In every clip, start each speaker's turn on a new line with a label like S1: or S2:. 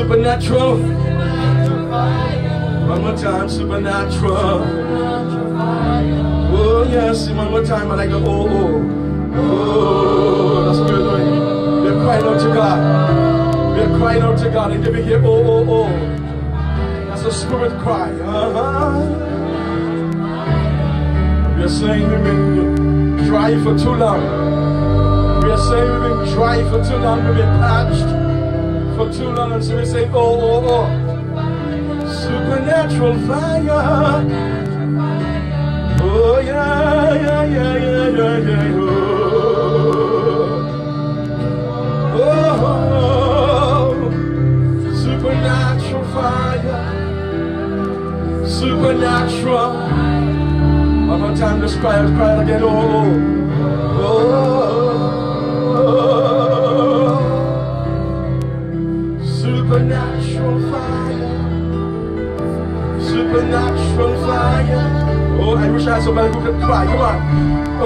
S1: Supernatural. One more time, supernatural. Oh yes, one more time. I like the oh, that's what we're doing. We're crying out to God. We're crying out to God, and give me here oh. That's a spirit cry. We're saying we've been dry for too long. We're saying we've been dry for too long. We've been parched for too long, and so we say oh. Supernatural fire. Oh yeah. Oh, supernatural fire. Supernatural. One more time, just cry it again. Oh. Supernatural fire. Supernatural fire. Oh, I wish I had somebody who could cry. Come on. Oh,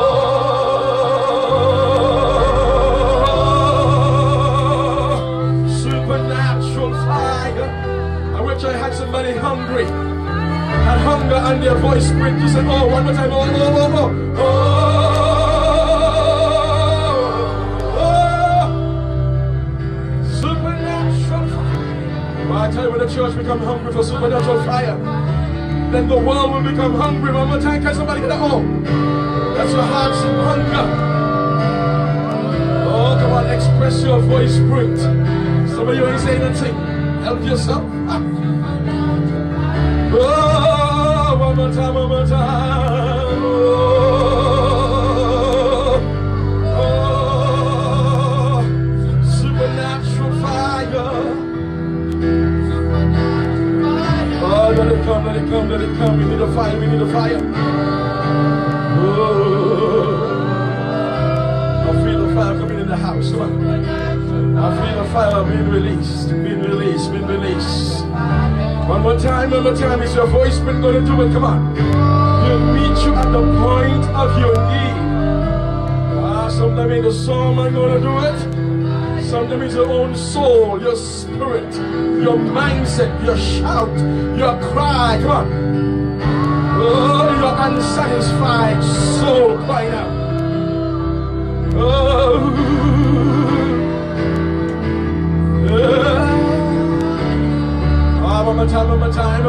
S1: supernatural fire. I wish I had somebody hungry. Had hunger and their voice screamed. You said, oh, one more time. Oh. Supernatural fire. Well, I tell you, when the church become hungry for supernatural fire, then the world will become hungry. One more time, can somebody get that? Oh, that's your heart's hunger. Oh, come on, express your voice, spirit. Some of you ain't saying anything. Help yourself. Oh, one more time. Oh, supernatural fire. Oh, let it come. We need a fire. Oh, I feel the fire coming in the house. Come on. I feel the fire being released. One more time. Is your voice been going to do it? Come on. He'll meet you at the point of your need. Sometimes in the song I'm going to do it. Sometimes it's your own soul, your spirit, your mindset, your shout, your cry. Come on. Oh, your unsatisfied soul crying out. Oh, one more time.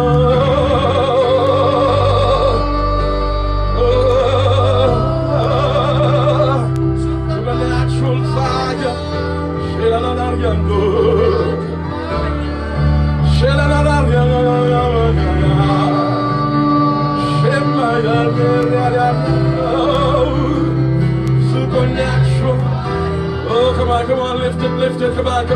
S1: Supernatural fire. Supernatural. Oh, come on, lift it, come on.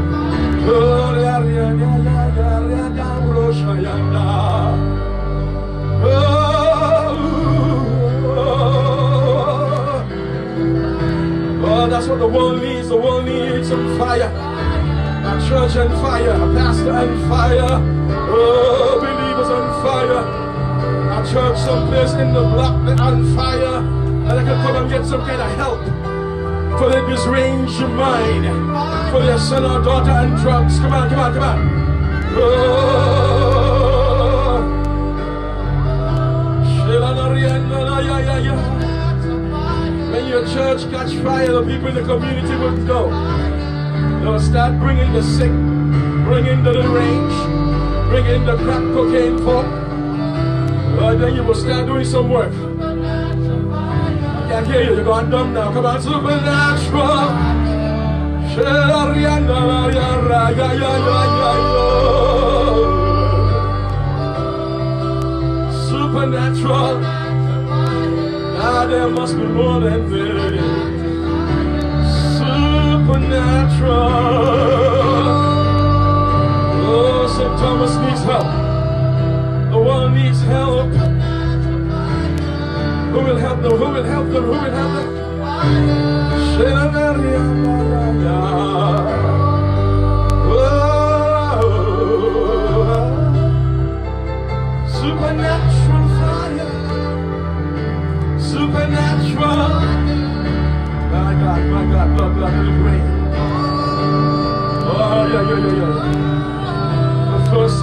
S1: Oh, that's what the world needs. The world needs some fire. A church on fire, a pastor on fire, oh, believers on fire, a church someplace in the block on fire, and I can come and get some kind of help for their deranged mind, for their son or daughter on drugs. Come on. When your church catch fire, the people in the community will go. They'll start bringing the sick, bringing the deranged, bringing the crack cocaine folk. Then you will start doing some work. I can't hear you, you're going dumb now. Come on, supernatural. Supernatural. Now there must be more than this. Supernatural. Oh, St. Thomas needs help. The world needs help. Who will help them? Supernatural fire. Supernatural. My God, blood, let it rain. Oh, yeah.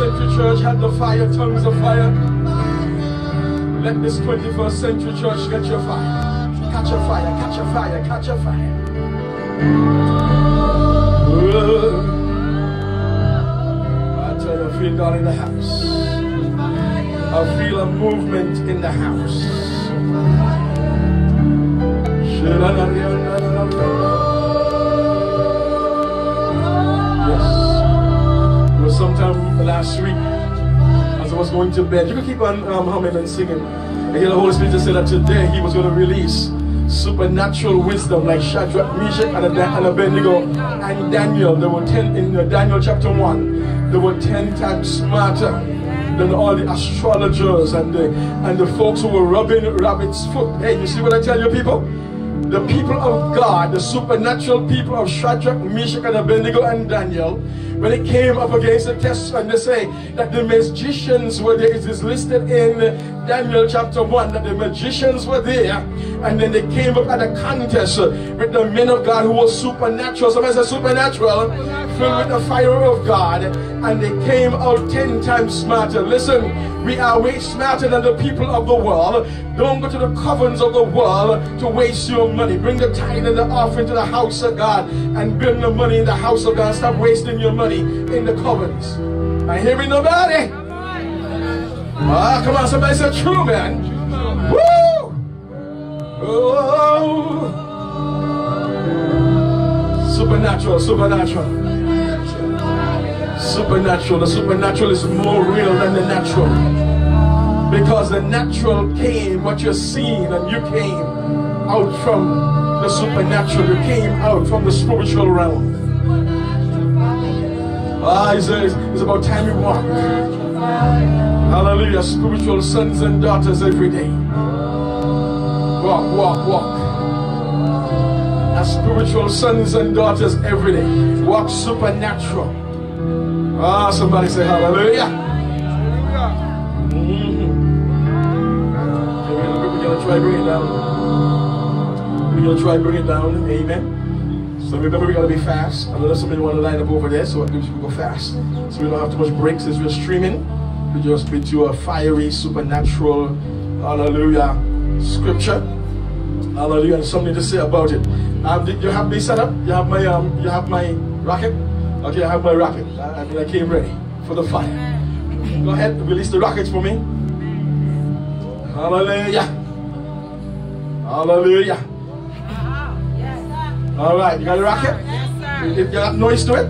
S1: century church had the fire, tongues of fire. Let this 21st century church get your fire. Catch a fire, catch a fire, catch a fire. I tell you, I feel God in the house. I feel a movement in the house. Yes. It was sometime last week as I was going to bed. You can keep on humming and singing. I hear the Holy Spirit say that today He was going to release supernatural wisdom like Shadrach, Meshach, and Abednego and Daniel. They were 10 in Daniel chapter 1. They were 10 times smarter than all the astrologers and the folks who were rubbing rabbit's foot. Hey, you see what I tell you, people? The people of God, the supernatural people of Shadrach, Meshach, and Abednego and Daniel, when it came up against the test, and they say that the magicians were there, it is listed in Daniel chapter 1, that the magicians were there, and then they came up at a contest with the men of God who were supernatural. Somebody said supernatural, filled with the fire of God, and they came out 10 times smarter. Listen, we are way smarter than the people of the world. Don't go to the covens of the world to waste your money. Bring the tithe and the offering to the house of God and bring the money in the house of God. Stop wasting your money in the covens. I hear me, nobody. Ah, come on, somebody say true, man. Woo! Oh. Supernatural, supernatural. Supernatural. The supernatural is more real than the natural. Because the natural came, what you're seeing, and you came out from the supernatural. You came out from the spiritual realm. It's about time we walk. Hallelujah. Spiritual sons and daughters every day. Walk, walk, walk. As spiritual sons and daughters every day. Walk supernatural. Somebody say hallelujah. We're going to try to bring it down. We're going to try to bring it down. Amen. So remember, we're going to be fast. I know that somebody want to line up over there, so we go fast. So we don't have too much breaks as we're streaming. We just with your fiery, supernatural, hallelujah, scripture. Hallelujah. And something to say about it. You have me set up? You have my rocket? Okay, I have my rocket. I came ready for the fire. Go ahead, release the rockets for me. Hallelujah. Hallelujah. All right, you got a rocket? Yes, sir. You got noise to it?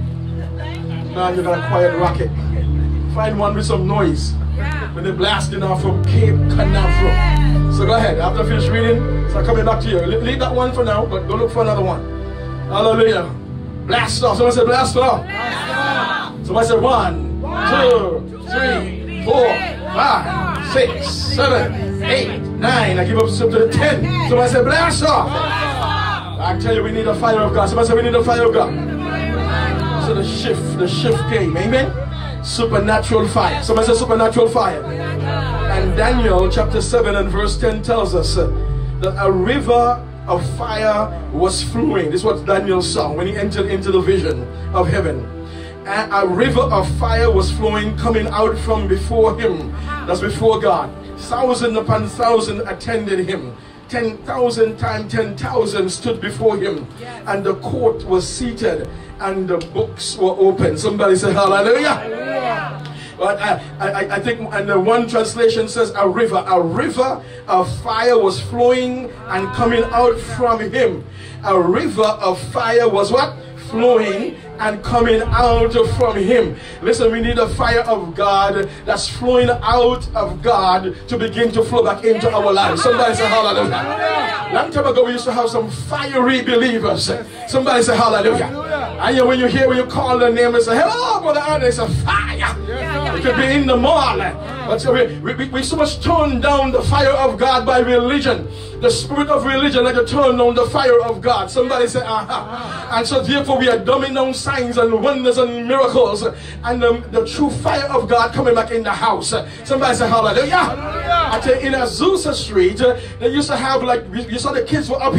S1: Now you got a quiet rocket. Find one with some noise. Yeah. When they're blasting off from Cape Canaveral. So go ahead, after I finish reading, so I'm coming back to you. Leave that one for now, but go look for another one. Hallelujah. Blast off. Somebody say blast off. Blast off. Somebody say 1, 2, 3, 4, 5, 6, 7, 8, 9. I give up to 10. Somebody say blast off. I tell you, we need a fire of God. Somebody say we need a fire of God. So the shift came. Amen. Supernatural fire. Somebody say supernatural fire. And Daniel chapter 7 and verse 10 tells us that a river of fire was flowing. This is what Daniel saw when he entered into the vision of heaven. And a river of fire was flowing, coming out from before him. That's before God. 1,000 upon 1,000 attended him. 10,000 times 10,000 stood before him. And the court was seated and the books were open. Somebody say hallelujah. Hallelujah. But I think, and the one translation says a river of fire was flowing and coming out from him. A river of fire was what? Flowing and coming out from him. Listen, we need a fire of God that's flowing out of God to begin to flow back into our lives. Somebody say hallelujah. Long time ago we used to have some fiery believers. Somebody say hallelujah. And when you call the name and say hello brother, and it's a fire. It could be in the mall. But we so much turn down the fire of God by religion. The spirit of religion like to turn down the fire of God. Somebody say aha. And so therefore we are dumbing down signs and wonders and miracles, and the true fire of God coming back in the house. Somebody say hallelujah. I tell you, in Azusa Street, they used to have, like, you saw the kids were up here,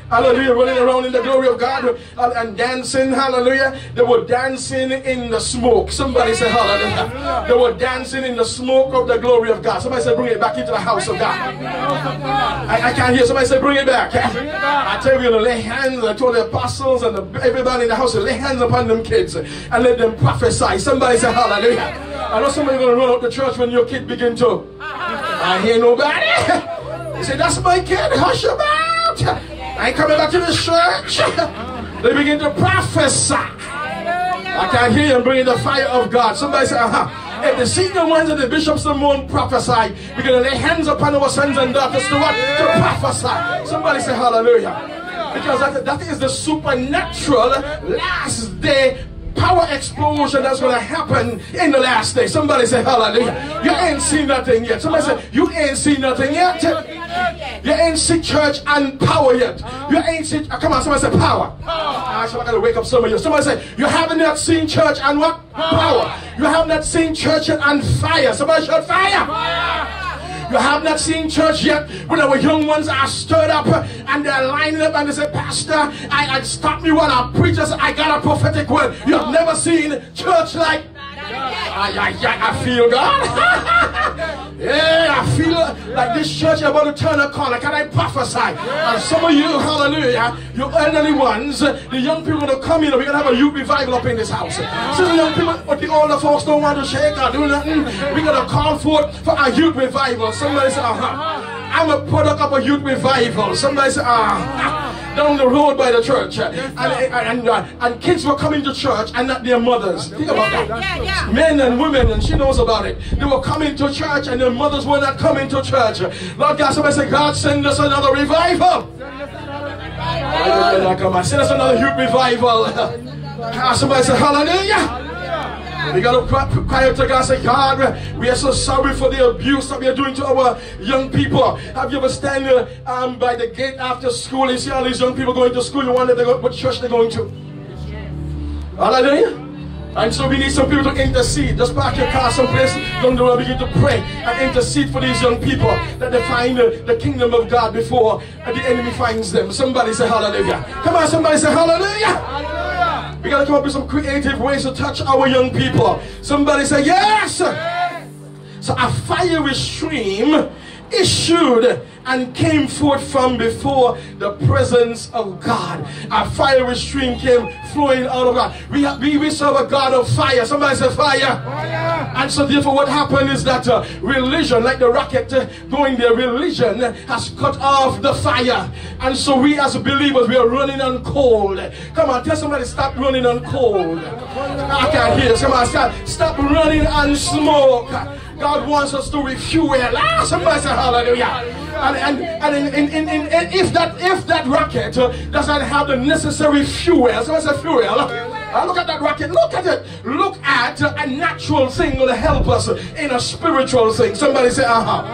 S1: Hallelujah, running around in the glory of God and dancing, hallelujah. They were dancing in the smoke. Somebody say hallelujah. They were dancing in the smoke of the glory of God. Somebody say bring it back into the house of God. I can't hear. Somebody say bring it back. I tell you to lay hands. I told the apostles and everybody in the house to lay hands upon them kids and let them prophesy. Somebody say hallelujah. I know somebody's going to run out the church when your kid begin to. I hear nobody. They say that's my kid. Hush about. I ain't coming back to the church. They begin to prophesy. I can hear you bringing the fire of God. Somebody say, if the senior ones and the bishops and won't prophesy, we're going to lay hands upon our sons and daughters to what? To prophesy. Somebody say hallelujah. Because that is the supernatural last day power explosion that's going to happen in the last day. Somebody say hallelujah. You ain't seen nothing yet. Somebody say you ain't seen nothing yet. You ain't seen church and power yet. You ain't seen, come on, somebody say power. I got to wake up some of you. Somebody say you haven't yet seen church and what? Power. You have not seen church and fire. Somebody shout fire. You have not seen church yet when our young ones are stirred up and they're lining up and they say, Pastor, I stop me while I preach. I got a prophetic word. You have never seen church like I feel God. Yeah, I feel like this church is about to turn a corner. Can I prophesy? And some of you, hallelujah, you elderly ones, the young people are going to come in and we're going to have a youth revival up in this house. So the young people, but the older folks don't want to shake or do nothing. We're going to call forth for a youth revival. Somebody say, I'm a product of a youth revival. Somebody say, down the road by the church. And kids were coming to church and not their mothers. Think about that. Men and women, and she knows about it. They were coming to church and their mothers were not coming to church. Lord God, somebody say, God, send us another revival. Send us another youth revival. Somebody say, hallelujah. We got to cry out to God and say, God, we are so sorry for the abuse that we are doing to our young people. Have you ever stand by the gate after school and see all these young people going to school? You wonder what church they're going to. Hallelujah. And so we need some people to intercede. Just park your car someplace, down the road, begin to pray and intercede for these young people that they find the kingdom of God before the enemy finds them. Somebody say hallelujah. Come on, somebody say hallelujah. We got to come up with some creative ways to touch our young people. Somebody say yes. So a fiery stream issued and came forth from before the presence of God. A fiery stream came flowing out of God. We serve a God of fire. Somebody say fire. And so therefore what happened is that religion, like the rocket going there, religion has cut off the fire. And so we as believers, we are running on cold. Come on, tell somebody stop running on cold. I can't hear. Somebody stop running on smoke. God wants us to refuel. Somebody say hallelujah. And if that rocket doesn't have the necessary fuel, somebody say fuel. Look at that rocket. Look at it. Look at a natural thing will help us in a spiritual thing. Somebody say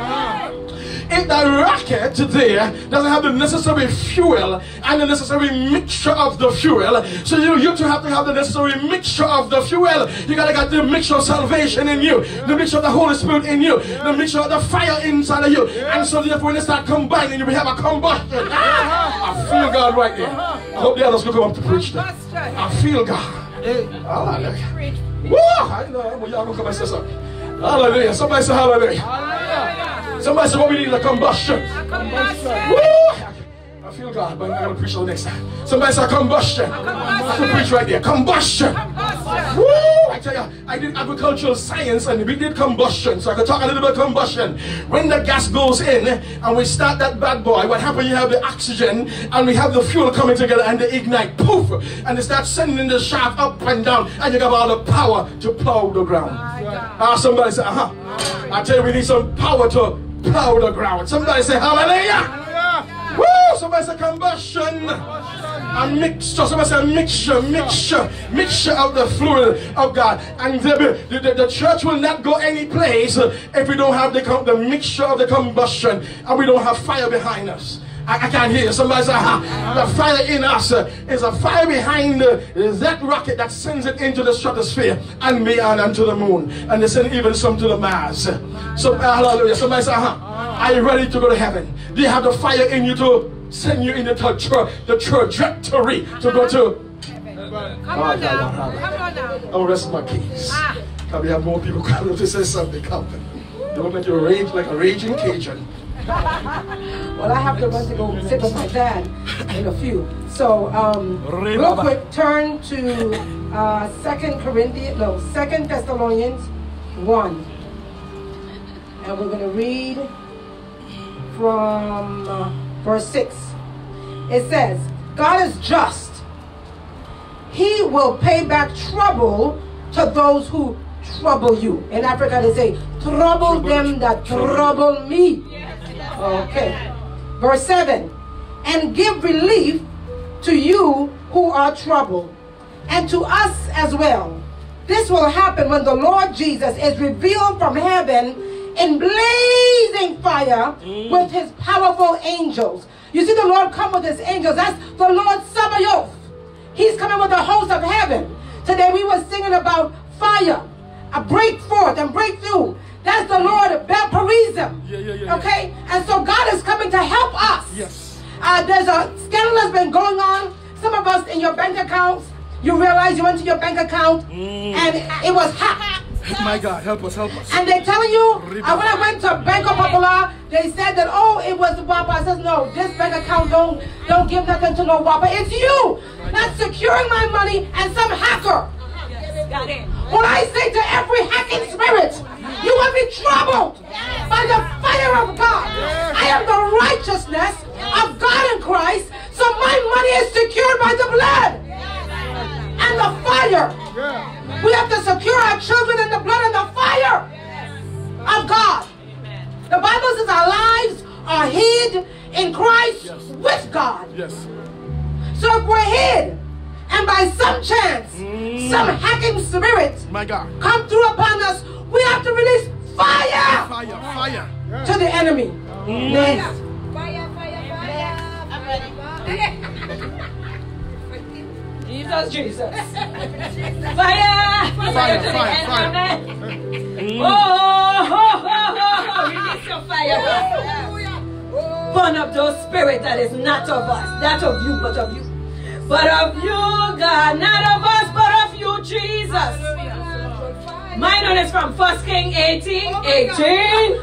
S1: if that rocket there doesn't have the necessary fuel and the necessary mixture of the fuel, so you two have to have the necessary mixture of the fuel. You gotta get the mixture of salvation in you, the mixture of the Holy Spirit in you, the mixture of the fire inside of you. And so therefore when they start combining, you will have a combustion. I feel God right there. I hope the others will come up to preach that. I feel God. Hallelujah. Woo! I know y'all gonna come and say something. Hallelujah. Somebody say hallelujah. Hallelujah. Somebody say what we need is a combustion. Woo! I feel God, but I'm not going to preach till next time. Somebody say combustion. I can preach right there. Combustion. Woo! I tell you, I did agricultural science and we did combustion. So I can talk a little bit about combustion. When the gas goes in and we start that bad boy, what happens, you have the oxygen and we have the fuel coming together and they ignite. Poof! And they start sending the shaft up and down and you have all the power to plow the ground. Somebody say, I tell you, we need some power to plow the ground. Somebody say hallelujah. Woo! Somebody say combustion. A mixture. Somebody say mixture of the fluid of God. And the church will not go any place if we don't have the mixture of the combustion and we don't have fire behind us. I can't hear you. Somebody say, the fire in us is a fire behind that rocket that sends it into the stratosphere and beyond and to the moon. And they send even some to the Mars. So, hallelujah. Somebody say, are you ready to go to heaven? Do you have the fire in you to send you in the trajectory to go to.
S2: Come on now. Come on now.
S1: I'll rest my case. Can we have more people coming up to say something? Come. Don't make you rage like a raging Cajun.
S3: Well, I have to run to go sit with my dad in a few. So, real quick, turn to 2 Thessalonians 1. And we're going to read from verse 6. It says, God is just. He will pay back trouble to those who trouble you. In Africa, they say, trouble them that trouble me. Okay. Verse 7. And give relief to you who are troubled, and to us as well. This will happen when the Lord Jesus is revealed from heaven in blazing fire with his powerful angels. You see the Lord come with his angels. That's the Lord Sabaoth. He's coming with the host of heaven. Today we were singing about fire, a break forth and breakthrough. That's the Lord Belperism. Okay? And so God is coming to help us.
S1: Yes.
S3: There's a scandal that's been going on. Some of us in your bank accounts, you realize you went to your bank account and it was hacked.
S1: My God, help us, help us.
S3: And they're telling you, when I went to Banco Popular, they said that, oh, it was WAPA. I said, no, this bank account don't give nothing to no WAPA. It's you not securing my money and some hacker. When I say to every hacking spirit, you will be troubled by the fire of God. I am the righteousness of God in Christ, so my money is secured by the blood and the fire. We have to secure our children in the blood and the fire of God. The Bible says our lives are hid in Christ with God. So if we're hid, and by some chance, some hacking spirit come through upon us, we have to release fire, to the enemy. Yes. Jesus. Fire! Fire! Release your fire. Burn up those spirits that is not of us, not of you, but of you. But of you, God, not of us, but of you, Jesus. Mine one is from 1 Kings 18:18.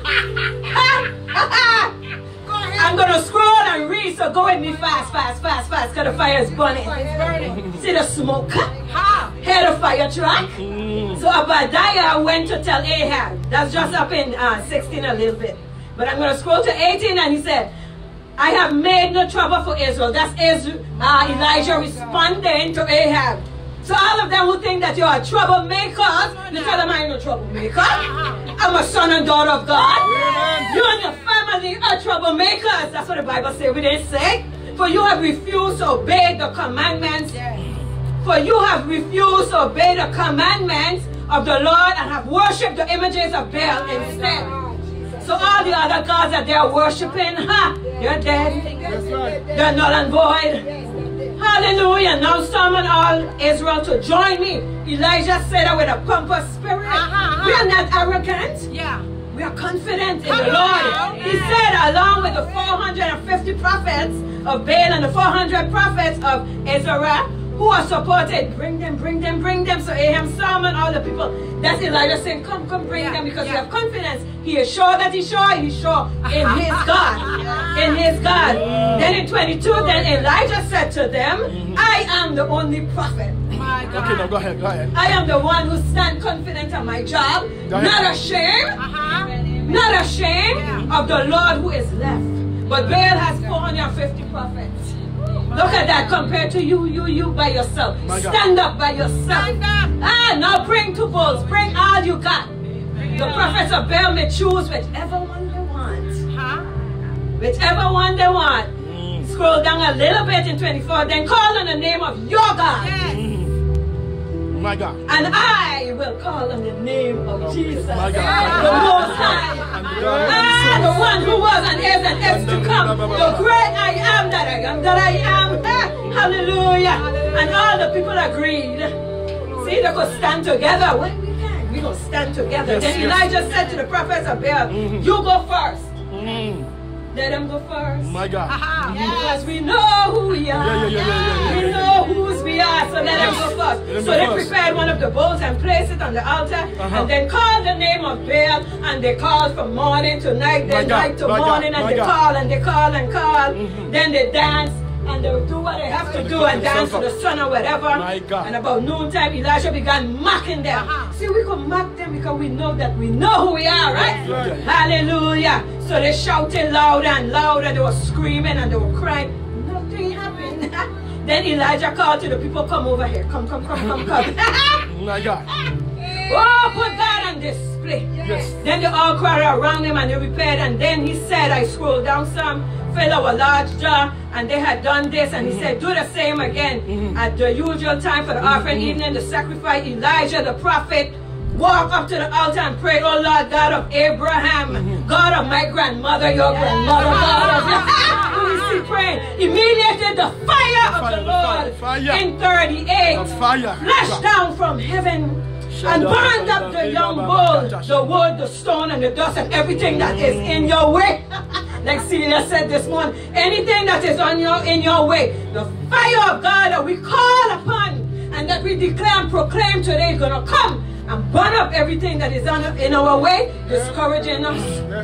S3: I'm going to scroll and read, so go with me fast, because the fire is burning. See the smoke? Hear the fire truck? So Obadiah went to tell Ahab. That's just up in 16 a little bit. But I'm going to scroll to 18, and he said, I have made no trouble for Israel. That's Elijah responding to Ahab. So all of them who think that you are troublemakers, you tell them I ain't no troublemaker. I'm a son and daughter of God. You and your family are troublemakers. That's what the Bible says. We didn't say. For you have refused to obey the commandments. For you have refused to obey the commandments of the Lord and have worshipped the images of Baal instead. So all the other gods that they're worshiping, they're dead. They're null and void. Hallelujah. Now summon all Israel to join me. Elijah said that with a pompous spirit. We are not arrogant. We are confident in the Lord. He said along with the 450 prophets of Baal and the 400 prophets of Israel who are supported, bring them. So Ahab summoned all the people. That's Elijah saying, come bring them, because we have confidence. He is sure that he's sure in his God. In his God. Then in 22, then Elijah said to them, I am the only prophet.
S1: Okay, now go ahead.
S3: I am the one who stands confident on my job, not ashamed, of the Lord who is left. But Baal has 450 prophets. Look at that compared to you by yourself. Stand up by yourself. Now bring two bulls. Bring all you got. The prophets of Baal may choose whichever one they want. Whichever one they want. Scroll down a little bit in 24. Then call on the name of your God.
S1: My God.
S3: And I will call on the name of Jesus.
S1: My God.
S3: The Most High. The one who was and is to come. The great I am that I am that I am. Hallelujah. And all the people agreed. See, they could stand together. When we can, we will stand together. Then Elijah said to the prophets of Baal, you go first. Let them go first.
S1: My God.
S3: Because we know who we are. We know whose we are, so let them go first. So they prepared one of the bowls and placed it on the altar, and then called the name of Baal, and they called from morning to night, then night to morning, and they call and they call and call. Then they dance, and they will do what they have to do and dance to the sun or whatever. And about noontime, Elijah began mocking them. See, we could mock them because we know that we know who we are, right? Hallelujah. So they shouted louder and louder. They were screaming and they were crying. Nothing happened. Then Elijah called to the people, come over here. Come.
S1: My God.
S3: Oh, put that on display. Yes. Then they all cried around him and they repaired. And then he said, I scrolled down some, fill our large jar, and they had done this. And he said, do the same again. At the usual time for the offering, evening, the sacrifice, Elijah the prophet walked up to the altar and prayed, oh Lord God of Abraham, God of my grandmother, your grandmother, God of your... Who is he praying? Immediately the fire of the Lord in 38 flashed down from heaven and burned up the young bull, the wood, the stone, and the dust, and everything that is in your way. Like Celia said this morning, anything that is in your way, the fire of God that we call upon and that we declare and proclaim today is going to come and burn up everything that is in our way, discouraging us,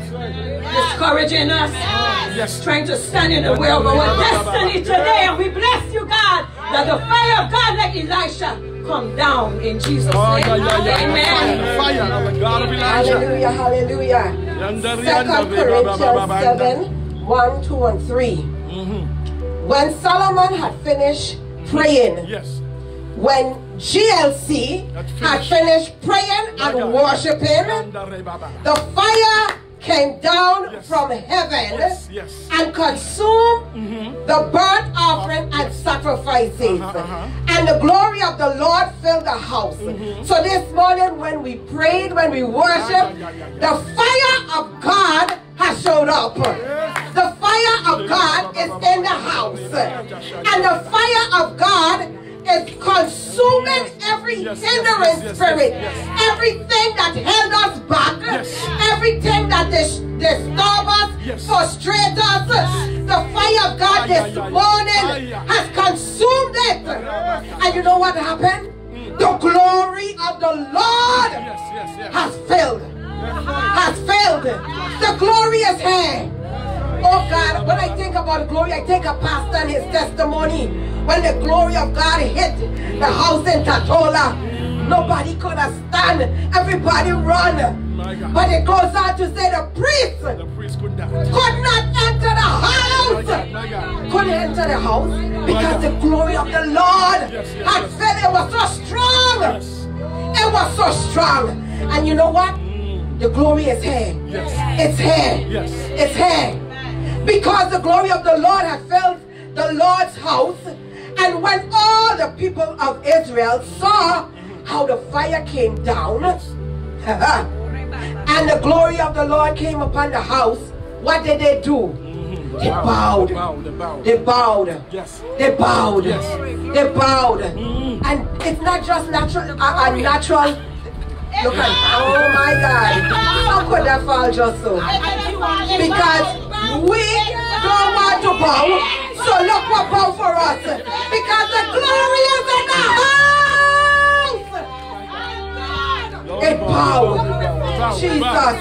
S3: trying to stand in the way of our destiny today. And we bless you, God, that the fire of God like Elisha come down in Jesus' name. Amen.
S1: Fire of the God of Elijah.
S4: Hallelujah, hallelujah. 2 Corinthians 7, 1, 2, and 3. When Solomon had finished praying, when GLC had finished praying and worshiping, the fire came down from heaven and consumed the burnt offering and sacrifices. And the glory of the Lord filled the house. So this morning when we prayed, when we worshiped, the fire of God has showed up. The fire of God is in the house. And the fire of God is consuming every hindering spirit, everything that held us back, everything that disturb us, frustrate us. The fire of God this morning has consumed it. And you know what happened? The glory of the Lord has filled. The glory is here. Oh God, when I think about glory, I think of Pastor and his testimony. When the glory of God hit the house in Tatola, nobody could have stand. Everybody run. But it goes on to say the priest could not enter the house. Couldn't enter the house because the glory of the Lord had filled. It was so strong. It was so strong. And you know what? The glory is here. It's here. It's here. Because the glory of the Lord had filled the Lord's house. And when all the people of Israel saw how the fire came down and the glory of the Lord came upon the house, what did they do? They bowed. They bowed. They bowed. They bowed. And it's not just natural. Look at, oh my God. How could that fall just so? Because we don't want to bow. So look what bow for us. Because the glory is in the house. It bowed. Jesus.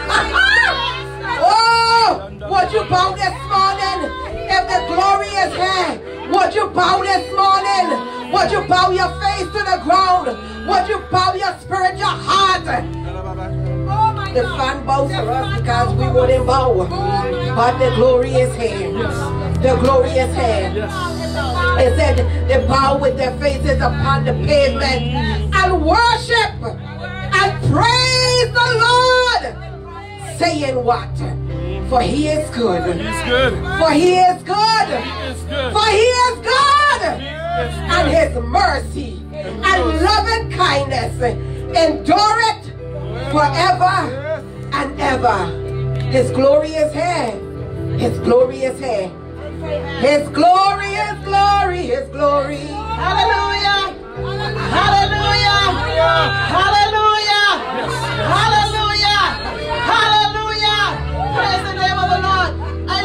S4: Oh, would you bow this morning? If the glory is here, would you bow this morning? Would you bow your face to the ground? Would you bow your spirit, your heart? The fan bows for us because we wouldn't bow. But the glory is here. The glory is here. It said they bow with their faces upon the pavement and worship and praise the Lord, saying what? For he is good. For he is good. For he is good. And his mercy and loving kindness endureth forever and ever. His glory is here. His glory is here. His glory is glory. His glory. Hallelujah. Hallelujah. Hallelujah. Hallelujah. Hallelujah. Praise the name of the Lord. I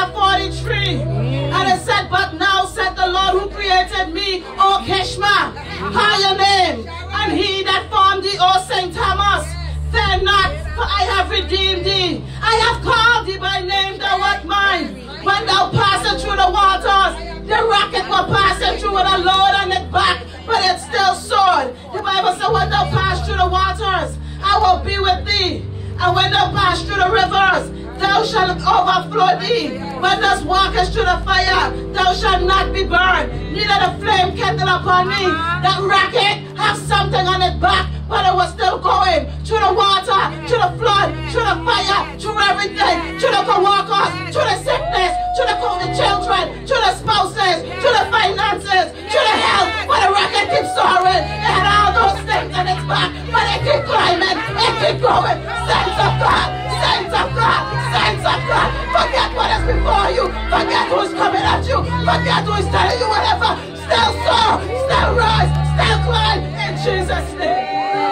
S5: Isaiah 43. And it said, but now said the Lord who created me, O Kishma, higher name, and he that formed thee, O Saint Thomas. Fear not, for I have redeemed thee. I have called thee by name, thou art mine. When thou passest through the waters, the rocket will pass it through with a load on its back, but it's still soared. The Bible says, when thou pass through the waters, I will be with thee. And when thou pass through the rivers, thou shalt overflow thee. When thou walkest through the fire, thou shalt not be burned, neither the flame kindle upon me. That rocket has something on its back, but it was still going through the water, through the flood, through the fire, through everything, through the co-workers, through the sickness, through the children, through the spouses, through the finances, through the health. But the rocket keeps soaring. It had all those things on its back, but it keep climbing, it keep going. Saints of God, saints of God, saints of God. Forget what is before you. Forget who's coming at you. Forget who is telling you whatever. Still soar, still rise, still climb in Jesus' name.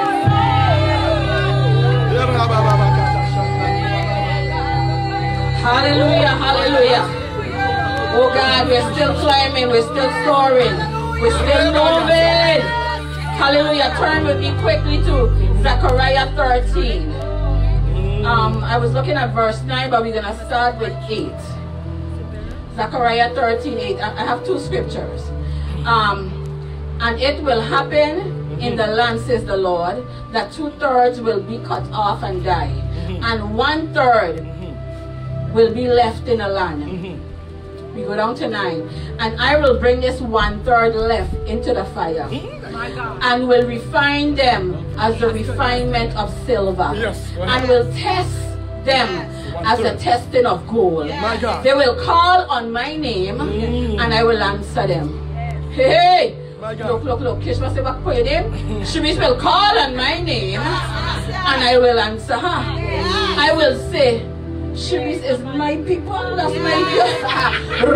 S3: Hallelujah, hallelujah. Oh God, we're still climbing, we're still soaring, we're still moving. Hallelujah. Turn with me quickly to Zechariah 13. I was looking at verse 9, but we're going to start with 8. Zechariah 13, 8. I have two scriptures. And it will happen in the land, says the Lord, that 2/3 will be cut off and die, and 1/3 will be left in the land. We go down to 9. And I will bring this 1/3 left into the fire, and will refine them as the refinement of silver, and will test them as the testing of gold. They will call on my name, and I will answer them. Hey! Look. Kishma said, what for them? She will call on my name, and I will answer her. I will say, Sharice is my people, that's my God.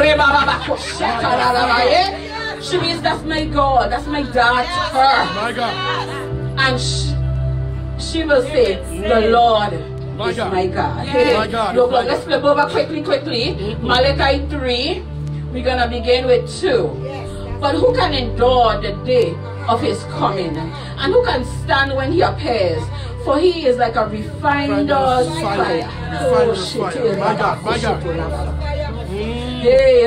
S3: Sharice, that's my God, that's my daughter.
S1: My God.
S3: And she will say, the Lord is my God.
S1: My God.
S3: Look, let's flip over quickly. Malachi 3, we're going to begin with 2. But who can endure the day of his coming? And who can stand when he appears? For he is like a refiner's fire. Oh, shit.
S1: My God.
S3: Hey,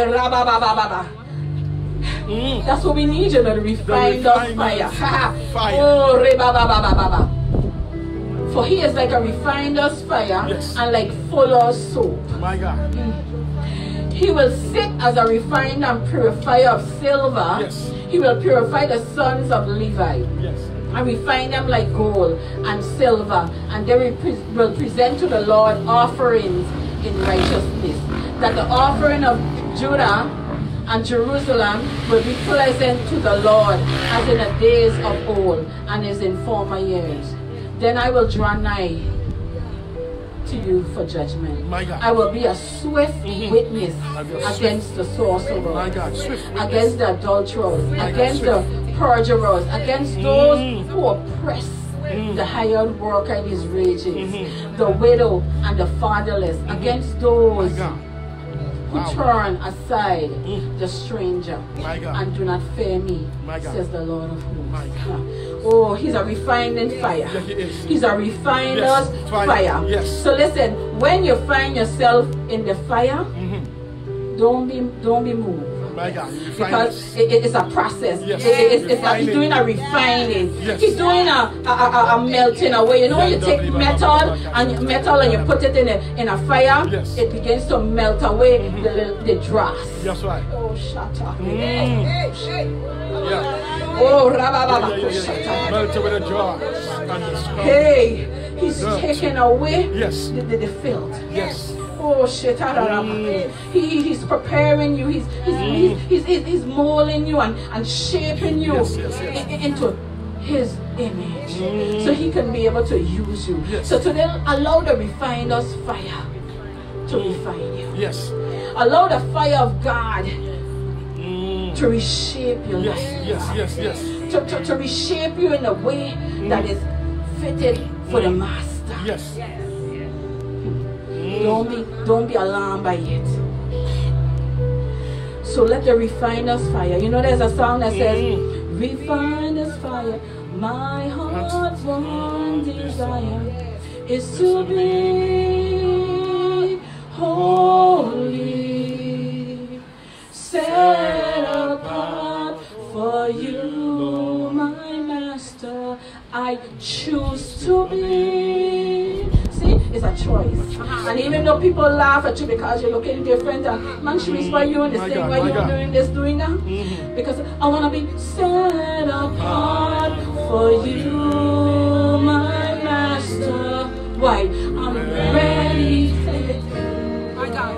S3: that's what we need, you know, the refiner's fire. Oh, for he is like a refiner's fire, and like fuller's soap.
S1: My God.
S3: He will sit as a refiner and purifier of silver. He will purify the sons of Levi. And refine them like gold and silver. And they will present to the Lord offerings in righteousness. That the offering of Judah and Jerusalem will be pleasant to the Lord, as in the days of old and as in former years. Then I will draw nigh to you for judgment. I will be a swift witness against the sorcerers, against the adulterers, against the perjurers, against those who oppress the hired worker in his wages, the widow and the fatherless, against those who turn aside the stranger and do not fear me, says the Lord of hosts. Oh, he's a refining fire. He's a refiner's fire. So listen, when you find yourself in the fire, don't be moved. Because it's a process. It's like he's doing a refining. He's doing a melting away. You know, when you take metal and you put it in a fire, it begins to melt away the dross.
S1: That's right.
S3: Oh, shut up.
S1: Oh, melt away the dross.
S3: Hey, he's taking away the filth. Oh shit! He's preparing you. He's molding you and shaping you into his image, so he can be able to use you. So today, allow the refiner's fire to refine you. Allow the fire of God to reshape your life. To reshape you in a way that is fitted for the master. Don't be alarmed by it. So let the refiner's fire. You know there's a song that says, refiner's fire, my heart's one desire is to be holy, set apart for you, my master. I choose to be. See, it's a choice. And even though people laugh at you because you're looking different, and man, she why you in the same way you're doing this, doing that. Because I want to be set apart for you, my master. Why? I'm ready. My God.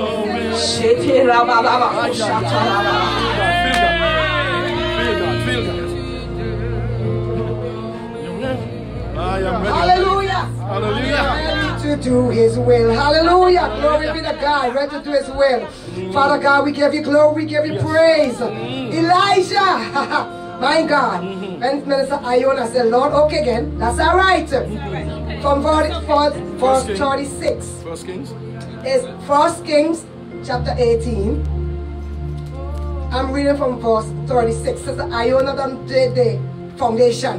S4: Hallelujah.
S1: Hallelujah.
S4: Ready to do his will. Hallelujah. Glory be to God. Ready to do his will. Father God, we give you glory, we give you praise. Elijah. My God. When Minister Iona said, Lord, okay again. That's all right. From verse 36.
S1: First Kings.
S4: Is 1 Kings chapter 18. I'm reading from verse 36. Sister Iona done did the foundation.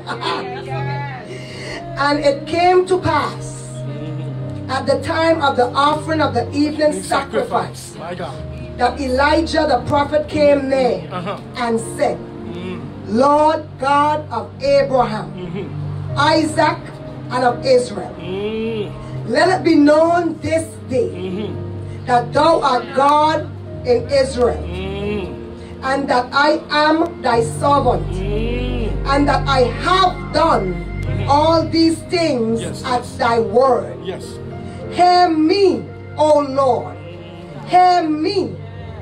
S4: And it came to pass at the time of the offering of the evening sacrifice that Elijah the prophet came near and said, Lord God of Abraham, Isaac, and of Israel, let it be known this day that thou art God in Israel, and that I am thy servant, and that I have done all these things at thy word. Hear me, O Lord, hear me,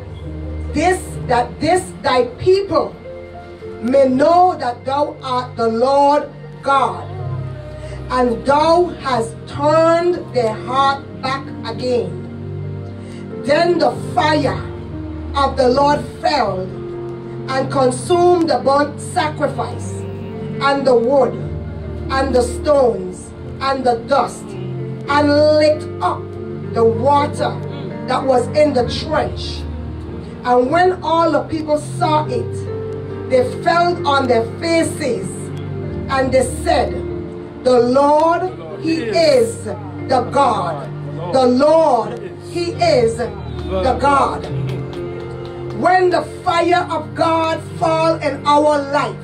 S4: that this thy people may know that thou art the Lord God, and thou hast turned their heart back again. Then the fire of the Lord fell and consumed the burnt sacrifice, and the wood, and the stones, and the dust, and licked up the water that was in the trench. And when all the people saw it, they fell on their faces, and they said, the Lord, he is the God. The Lord, he is the God. When the fire of God fall in our life,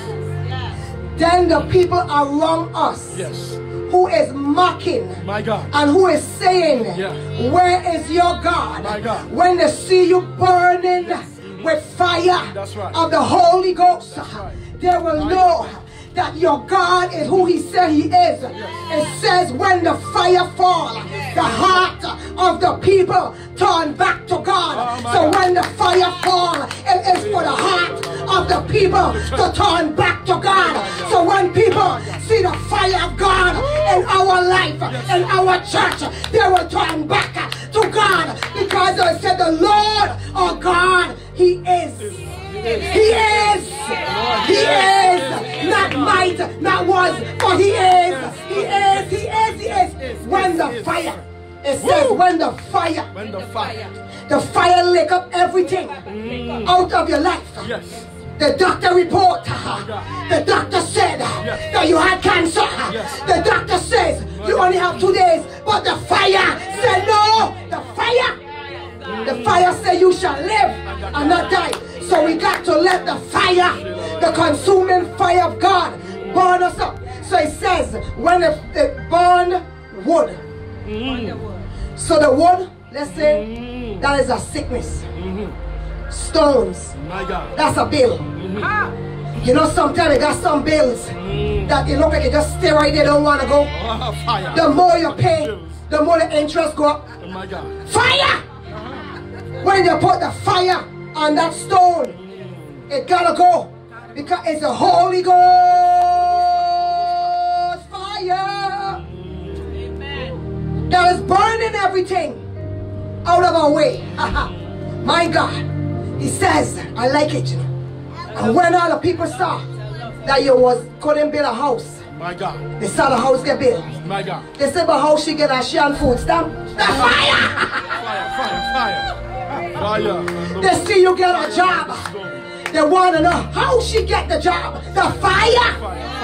S4: then the people around us who is mocking and who is saying, where is your God? When they see you burning with fire of the Holy Ghost, they will know that your God is who he said he is. It says when the fire falls, the heart of the people turn back to God. So when the fire falls, it is for the heart of the people to turn back to God. So when people see the fire of God in our life, in our church, they will turn back to God, because they said the Lord our God, he is. He is. He is. Not might, not was, but he is. He is. He is. He is. When the fire, it says when the fire, the fire lick up everything out of your life. The doctor report, the doctor said that you had cancer. The doctor says you only have 2 days, but the fire said no. The fire said you shall live and not die. So we got to let the fire, the consuming fire of God, burn us up. So it says when it burned wood. So the wood, let's say that is a sickness. Stones, that's a bill. You know, sometimes you got some bills that you look like you just stay right there, don't want to go. The more you pay, the more the interest go up. Fire! When you put the fire on that stone, it gotta go, because it's a Holy Ghost fire. Amen. That is burning everything out of our way. My God. He says, I like it, you know. And when all the people saw that you couldn't build a house, they saw the house get built. They said, but how she get a she on food stamp? The fire! They see you get a job. They want to know how she get the job. The fire.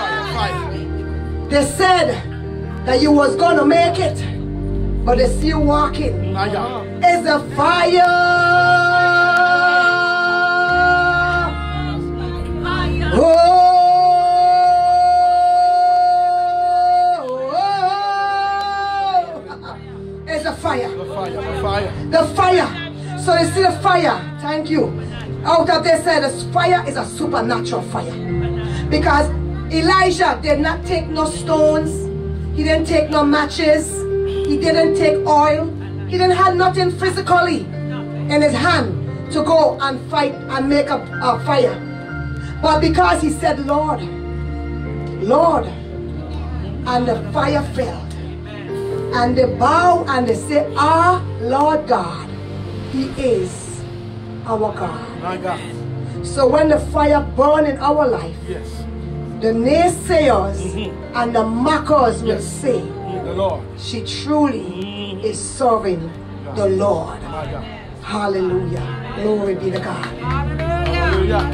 S4: They said that you was going to make it, but they see you walking. It's a fire. Oh. It's a fire. The fire. So you see the fire. Thank you. Out of they said the fire is a supernatural fire. Because Elijah did not take no stones. He didn't take no matches. He didn't take oil. He didn't have nothing physically in his hand to go and fight and make a fire. But because he said, Lord, Lord, and the fire fell. And they bow and they say, our Lord God, He is our God.
S1: My God.
S4: So when the fire burns in our life,
S1: Yes.
S4: the naysayers and the mockers will say,
S1: The Lord.
S4: she truly is serving the Lord.
S1: My God.
S4: Hallelujah. Glory be to God.
S1: Hallelujah.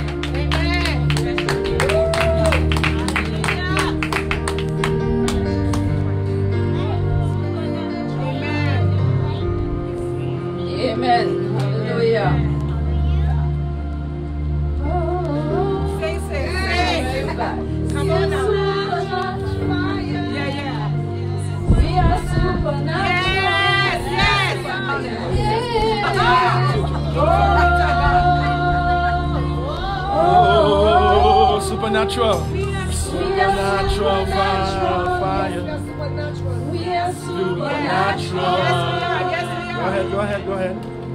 S3: Amen. Hallelujah.
S2: Say. Come on now. Yeah.
S3: We are supernatural.
S2: Yes.
S1: Oh, supernatural. Supernatural fire.
S3: We are supernatural.
S1: Go ahead.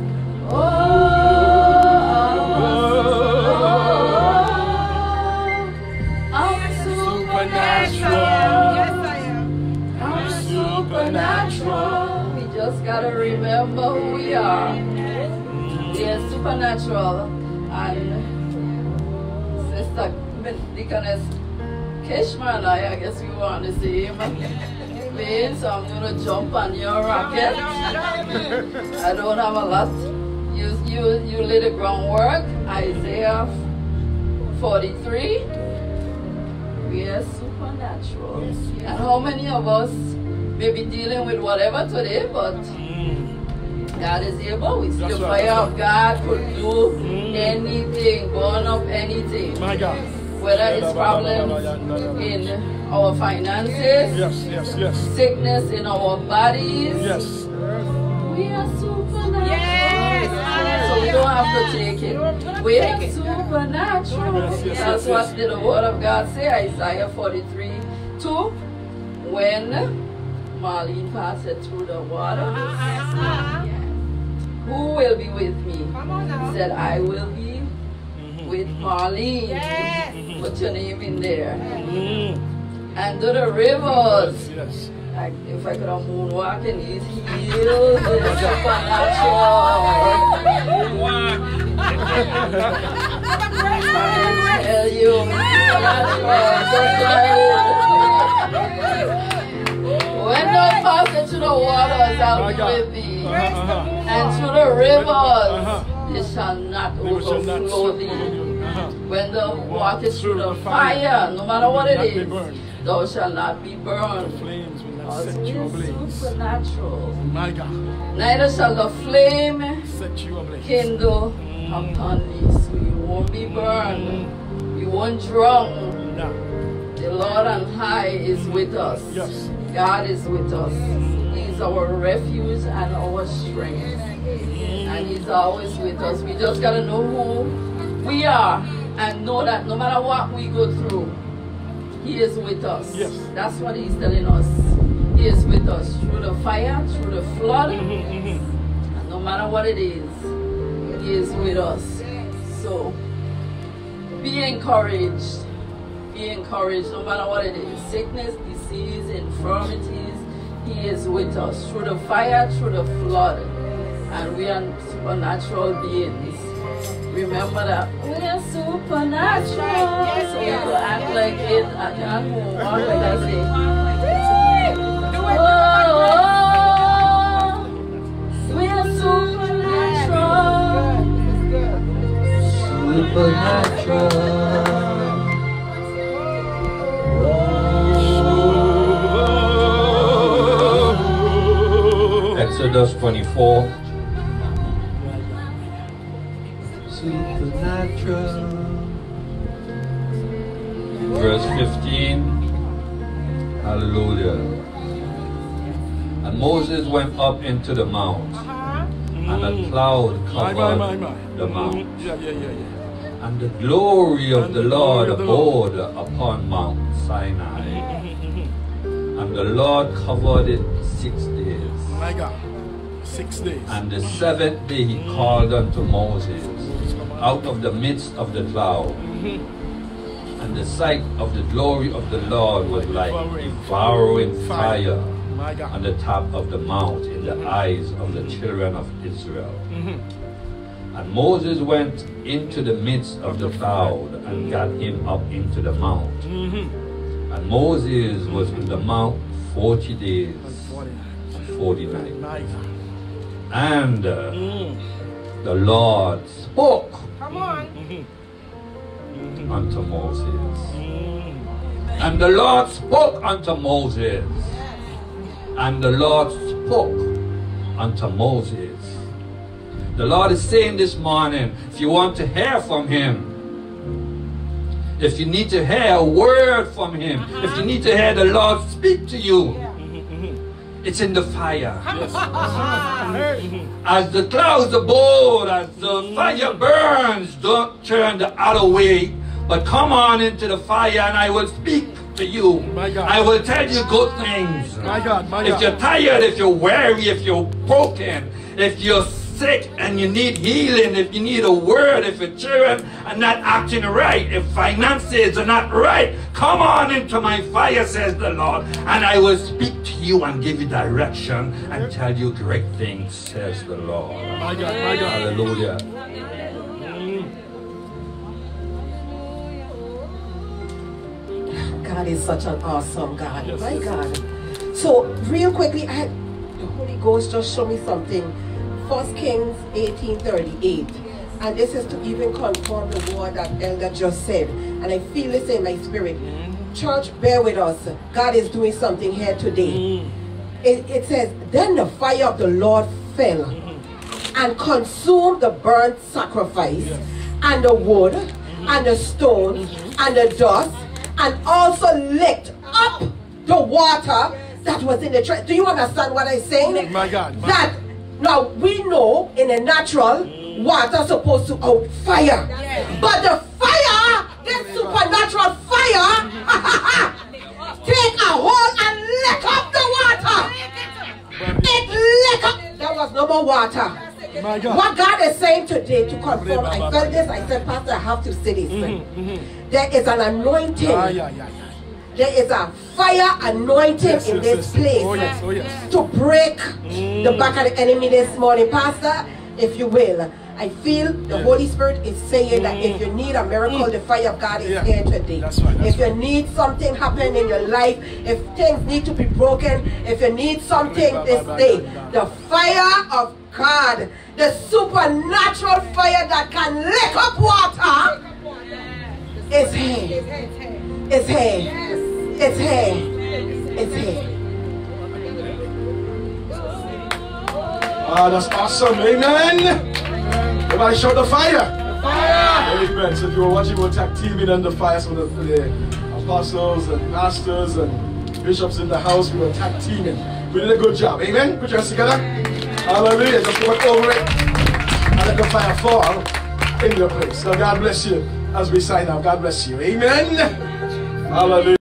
S3: I'm supernatural.
S2: Yes, I am.
S3: I'm supernatural. We just gotta remember who we are. We are supernatural. And Sister Deaconess Keshma and I guess we were on the same vein, so I'm gonna jump on your rocket. I don't have a lot. You lay the groundwork. Isaiah 43. We are supernatural. And how many of us may be dealing with whatever today, but God is able. We see the fire of God could do anything, burn up anything.
S1: My God.
S3: Whether it's problems in our finances,
S1: Yes.
S3: sickness in our bodies.
S1: Yes.
S3: We are supernatural.
S2: Yes.
S3: So we don't have to take it. We are supernatural.
S1: Yes,
S3: That's what the word of God say, Isaiah 43:2. When Marlene passed through the water, who will be with me?
S2: Come on now.
S3: He said, I will be with Marlene.
S2: Yes.
S3: Put your name in there. And to the rivers.
S1: Yes.
S3: Like if I could have moonwalk in these heels, it's supernatural. I tell you, supernatural. When the passage through the waters, I'll be with thee. And through the rivers, it shall not overflow thee. When the walkest through the fire, no matter what it is, thou shalt not be burned.
S1: Flames will not
S3: Because
S1: set
S3: we
S1: you
S3: are
S1: ablaze.
S3: supernatural.
S1: My God.
S3: Neither shall the flame
S1: Set you ablaze.
S3: kindle upon thee. So you won't be burned. You won't drown.
S1: No.
S3: The Lord on high is with us.
S1: Yes.
S3: God is with us. He's our refuge and our strength. And He's always with us. We just got to know who we are and know that no matter what we go through, He is with us.
S1: Yes.
S3: That's what He's telling us. He is with us through the fire, through the flood, and no matter what it is, He is with us. So be encouraged. Be encouraged no matter what it is. Sickness, disease, infirmities, He is with us through the fire, through the flood. And we are supernatural beings. Remember that we are supernatural.
S2: Yes,
S3: So
S2: yes.
S3: we will act like it. I can't move on like I say.
S2: Do it.
S3: Oh, we are supernatural.
S6: Exodus 24. Supernatural. Verse 15. Hallelujah. And Moses went up into the mount, and a cloud covered the mount. And the glory of the Lord abode upon Mount Sinai. And the Lord covered it 6 days.
S1: My God. 6 days.
S6: And the 7th day he called unto Moses out of the midst of the cloud. And the sight of the glory of the Lord was like devouring fire on the top of the mount in the eyes of the children of Israel. And Moses went into the midst of the cloud and got him up into the mount. And Moses was in the mount 40 days and 40 nights. And the Lord spoke unto Moses. And the Lord spoke unto Moses. And the Lord spoke unto Moses. The Lord is saying this morning, if you want to hear from Him, if you need to hear a word from Him, if you need to hear the Lord speak to you, it's in the fire. As the clouds abode, as the fire burns, don't turn the other way, but come on into the fire and I will speak to you. I will tell you good things. If you're tired, if you're weary, if you're broken, if you're sick and you need healing, if you need a word, if your children are not acting right, if finances are not right, come on into my fire, says the Lord, and I will speak to you and give you direction and tell you great things, says the Lord. My God, my God. Hallelujah.
S4: God is such an awesome God. Yes, my God. So real quickly, the Holy Ghost just showed me something. 1 Kings 18:38. And this is to even confirm the word that Elder just said. And I feel this in my spirit. Church, bear with us. God is doing something here today. It says, then the fire of the Lord fell and consumed the burnt sacrifice and the wood and the stones and the dust, and also licked up the water that was in the trench. Do you understand what I'm saying?
S1: My God.
S4: That now we know in the natural, water is supposed to out fire. But the fire, this supernatural fire, take a hold and lick up the water. It lick up. There was no more water.
S1: My God.
S4: What God is saying today to confirm, I felt this, I said, Pastor, I have to say this. There is an anointing. There is a fire anointing in this place to break the back of the enemy this morning. Pastor, if you will, I feel the Holy Spirit is saying that if you need a miracle, the fire of God is here today. If you need something happen in your life, if things need to be broken, if you need something this day, the fire of God, the supernatural fire that can lick up water, is here. It's here. It's here. It's here.
S1: Ah, that's awesome. Amen. Everybody shout the fire. The fire. Amen. So if you were watching, we'll tag teaming on the fire. So the apostles and pastors and bishops in the house, we were tag teaming. We did a good job. Amen. Put your hands together. Hallelujah. Just go over it and let the fire fall in your place. So God bless you as we sign out. God bless you. Amen. Hallelujah.